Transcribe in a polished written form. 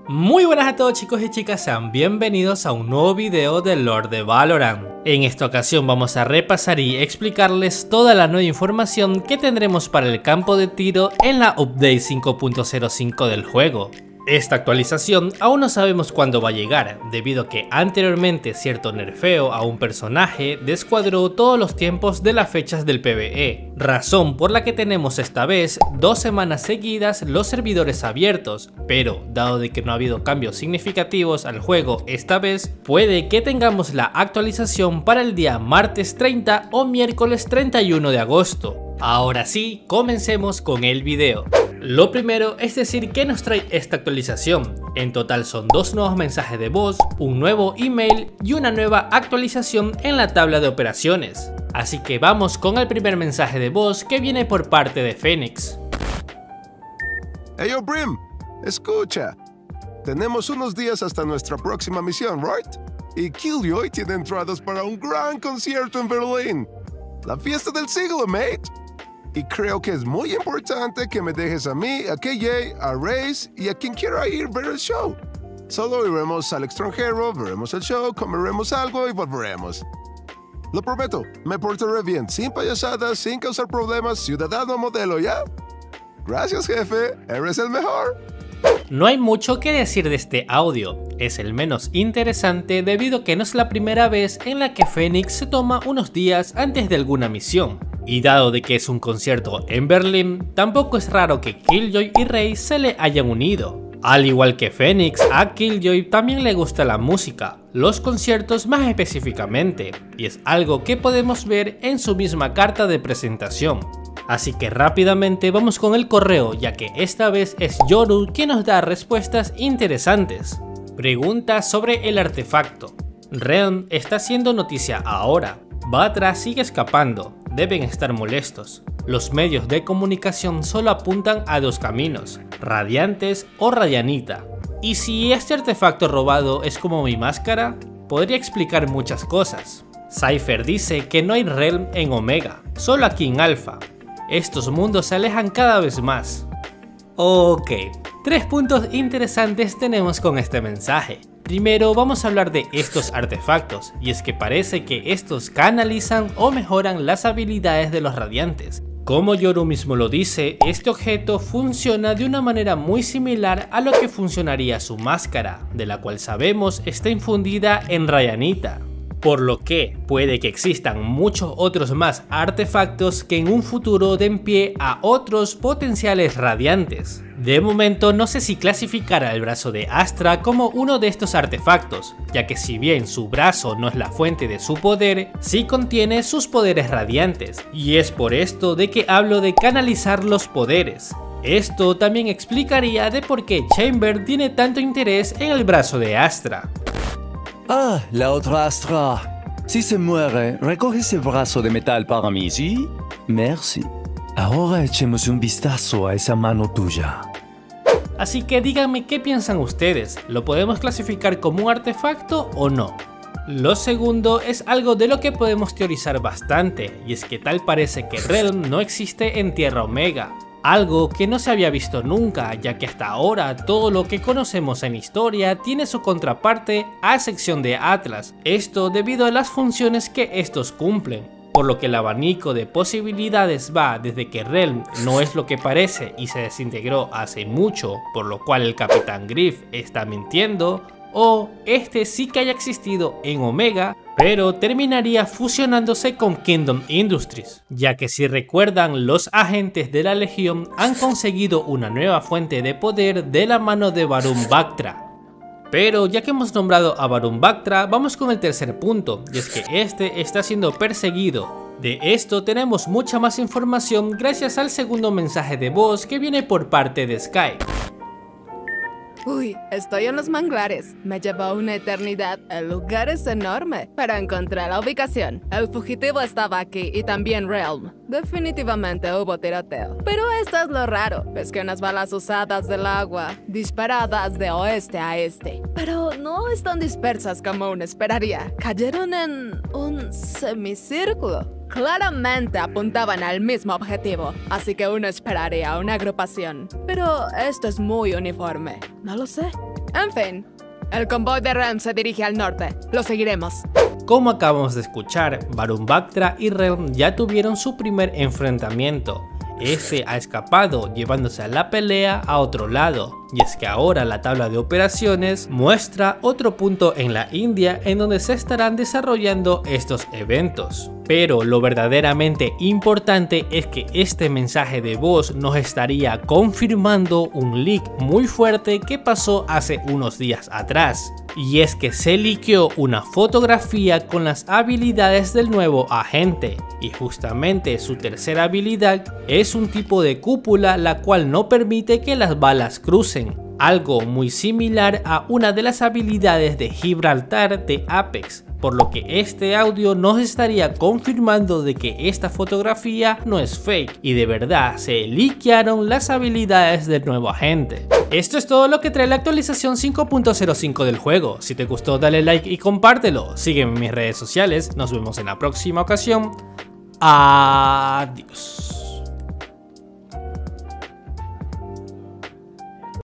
Muy buenas a todos chicos y chicas, sean bienvenidos a un nuevo video de Lord de Valorant. En esta ocasión vamos a repasar y explicarles toda la nueva información que tendremos para el campo de tiro en la Update 5.05 del juego. Esta actualización aún no sabemos cuándo va a llegar, debido a que anteriormente cierto nerfeo a un personaje descuadró todos los tiempos de las fechas del PvE, razón por la que tenemos esta vez 2 semanas seguidas los servidores abiertos, pero dado de que no ha habido cambios significativos al juego esta vez, puede que tengamos la actualización para el día martes 30 o miércoles 31 de agosto. Ahora sí, comencemos con el video. Lo primero es decir qué nos trae esta actualización. En total son 2 nuevos mensajes de voz, un nuevo email y una nueva actualización en la tabla de operaciones. Así que vamos con el primer mensaje de voz que viene por parte de Phoenix. Hey yo Brim, escucha. Tenemos unos días hasta nuestra próxima misión, ¿right? Y Killjoy tiene entradas para un gran concierto en Berlín. La fiesta del siglo, mate. Y creo que es muy importante que me dejes a mí, a KJ, a Raze y a quien quiera ir a ver el show. Solo iremos al extranjero, veremos el show, comeremos algo y volveremos. Lo prometo, me portaré bien, sin payasadas, sin causar problemas, ciudadano modelo, ¿ya? Gracias, jefe, eres el mejor. No hay mucho que decir de este audio, es el menos interesante debido a que no es la primera vez en la que Phoenix se toma unos días antes de alguna misión. Y dado de que es un concierto en Berlín, tampoco es raro que Killjoy y Raze se le hayan unido. Al igual que Phoenix, a Killjoy también le gusta la música, los conciertos más específicamente, y es algo que podemos ver en su misma carta de presentación. Así que rápidamente vamos con el correo, ya que esta vez es Yoru quien nos da respuestas interesantes. Pregunta sobre el artefacto. Realm está haciendo noticia ahora. Batra sigue escapando, deben estar molestos. Los medios de comunicación solo apuntan a 2 caminos, Radiantes o Radianita. Y si este artefacto robado es como mi máscara, podría explicar muchas cosas. Cypher dice que no hay Realm en Omega, solo aquí en Alpha. Estos mundos se alejan cada vez más. Ok, 3 puntos interesantes tenemos con este mensaje. Primero vamos a hablar de estos artefactos, y es que parece que estos canalizan o mejoran las habilidades de los radiantes. Como Yoru mismo lo dice, este objeto funciona de una manera muy similar a lo que funcionaría su máscara, de la cual sabemos está infundida en Radianita. Por lo que puede que existan muchos otros más artefactos que en un futuro den pie a otros potenciales radiantes. De momento no sé si clasificar al brazo de Astra como uno de estos artefactos, ya que si bien su brazo no es la fuente de su poder, sí contiene sus poderes radiantes, y es por esto de que hablo de canalizar los poderes. Esto también explicaría de por qué Chamber tiene tanto interés en el brazo de Astra. Ah, la otra Astra. Si se muere, recoge ese brazo de metal para mí, ¿sí? Merci. Ahora echemos un vistazo a esa mano tuya. Así que díganme qué piensan ustedes, ¿lo podemos clasificar como un artefacto o no? Lo segundo es algo de lo que podemos teorizar bastante, y es que tal parece que Realm no existe en Tierra Omega. Algo que no se había visto nunca, ya que hasta ahora todo lo que conocemos en historia tiene su contraparte a excepción de Atlas, esto debido a las funciones que estos cumplen, por lo que el abanico de posibilidades va desde que Realm no es lo que parece y se desintegró hace mucho, por lo cual el Capitán Griff está mintiendo, o este sí que haya existido en Omega, pero terminaría fusionándose con Kingdom Industries, ya que si recuerdan, los agentes de la Legión han conseguido una nueva fuente de poder de la mano de Varun Bactra. Pero ya que hemos nombrado a Varun Bactra, vamos con el tercer punto, y es que este está siendo perseguido. De esto tenemos mucha más información gracias al segundo mensaje de voz que viene por parte de Sky. Uy, estoy en los manglares. Me llevó una eternidad. El lugar es enorme. Pero encontré la ubicación. El fugitivo estaba aquí y también Realm. Definitivamente hubo tiroteo. Pero esto es lo raro. Ves que unas balas usadas del agua, disparadas de oeste a este. Pero no están dispersas como uno esperaría. Cayeron en un semicírculo. Claramente apuntaban al mismo objetivo, así que uno esperaría una agrupación. Pero esto es muy uniforme. No lo sé. En fin, el convoy de Realm se dirige al norte. Lo seguiremos. Como acabamos de escuchar, Barun Bactra y Realm ya tuvieron su primer enfrentamiento. Este ha escapado, llevándose a la pelea a otro lado, y es que ahora la tabla de operaciones muestra otro punto en la India en donde se estarán desarrollando estos eventos. Pero lo verdaderamente importante es que este mensaje de voz nos estaría confirmando un leak muy fuerte que pasó hace unos días atrás. Y es que se liqueó una fotografía con las habilidades del nuevo agente, y justamente su tercera habilidad es un tipo de cúpula la cual no permite que las balas crucen, algo muy similar a una de las habilidades de Gibraltar de Apex, por lo que este audio nos estaría confirmando de que esta fotografía no es fake y de verdad se liquearon las habilidades del nuevo agente. Esto es todo lo que trae la actualización 5.05 del juego. Si te gustó, dale like y compártelo. Sígueme en mis redes sociales. Nos vemos en la próxima ocasión. Adiós.